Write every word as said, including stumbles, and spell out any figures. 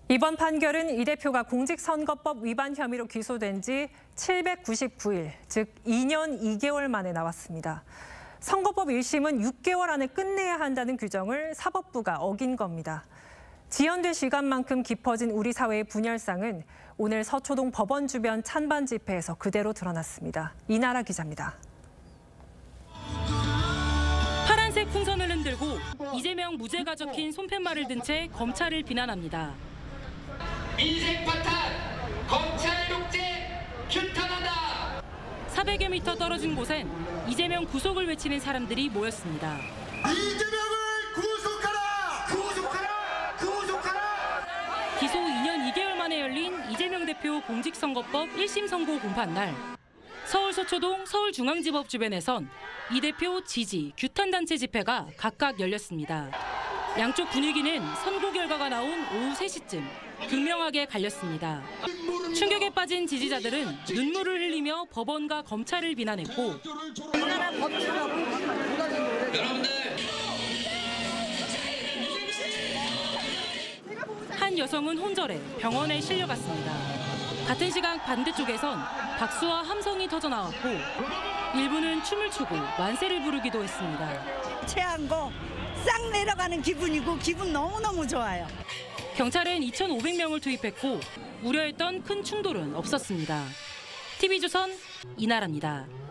이번 판결은 이 대표가 공직선거법 위반 혐의로 기소된 지 칠백구십구 일, 즉 이 년 이 개월 만에 나왔습니다. 선거법 일 심은 육 개월 안에 끝내야 한다는 규정을 사법부가 어긴 겁니다. 지연될 시간만큼 깊어진 우리 사회의 분열상은 오늘 서초동 법원 주변 찬반 집회에서 그대로 드러났습니다. 이나라 기자입니다. 파란색 풍선을 흔들고 이재명 무죄가 적힌 손팻말을 든 채 검찰을 비난합니다. 민생 파탄, 검찰 독재, 규탄한다. 사백여 미터 떨어진 곳엔 이재명 구속을 외치는 사람들이 모였습니다. 이재명을 구속하라! 구속하라! 구속하라! 기소 이 년 이 개월 만에 열린 이재명 대표 공직선거법 일 심 선고 공판 날, 서울 서초동 서울중앙지법 주변에선 이 대표 지지, 규탄단체 집회가 각각 열렸습니다. 양쪽 분위기는 선고 결과가 나온 오후 세 시쯤 극명하게 갈렸습니다. 충격에 빠진 지지자들은 눈물을 흘리며 법원과 검찰을 비난했고, 한 여성은 혼절해 병원에 실려갔습니다. 같은 시각 반대쪽에선 박수와 함성이 터져나왔고 일부는 춤을 추고 만세를 부르기도 했습니다. 체한 거 싹 내려가는 기분이고 기분 너무너무 좋아요. 경찰은 이천오백 명을 투입했고 우려했던 큰 충돌은 없었습니다. 티비조선 이나라입니다.